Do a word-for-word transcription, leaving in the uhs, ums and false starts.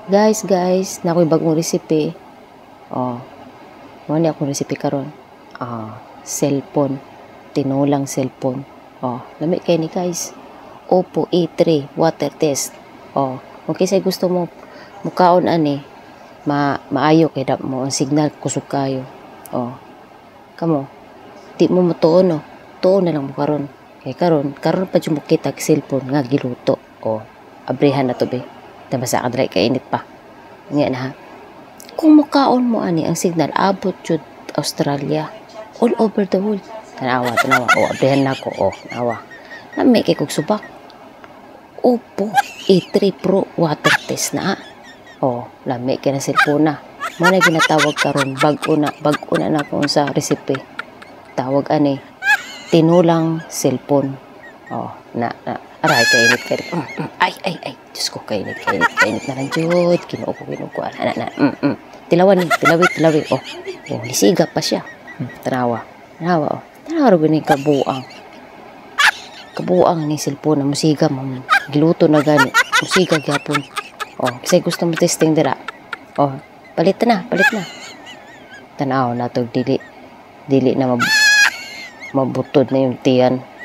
Guys, guys, na ako'y bagong recipe. Oh, mo ni akong recipe karon. Ah, cellphone, tinulang cellphone. Oh, lami kay ni guys. Oppo A three water test. Oh, kung kisay gusto mo mukaon ani, ma maayo kay da mo ang signal kusog kayo. Oh, kamo di mo matuon no. Tuon na lang mo karon. Kay karon, karon pa jud mo kita og cellphone nga giluto. Oh, abrihan na to be. Tabasa ka dali kainit pa. Nga na ha. Kung mukaon mo ani ang signal abot jud Australia, all over the world. Tanawa, tanawa. O, abrihan na ko. O, tanawa. Nami kay kog subak. Oppo A three Pro water test na. O, lami kay na cellphone na. Mo na ginatawag karon bag-o na, bag-o na na kung sa recipe. Tawag ani tinulang cellphone. O, na, na. Aray, kainit, kainit. Mm, mm. Ay, ay, ay. Diyos ko, kainit, kainit, kainit na lang, Jud. Kinuo ko, kinuo ko. Ana, ana, mm, mm. Tilawan ni, tilawi, tilawi. Oh, oh, nisiga pa siya. Hmm, tanawa. Tanawa, oh. Tanawa, rin ni kabuang. Kabuang ni cellphone na musiga, mam. Giluto na gani. Musiga, gyapon. Oh, kasi gusto mo testing dira. Oh, palit na, palit na. Tanawa na to, dili. Dili na mab mabutod na yung tiyan.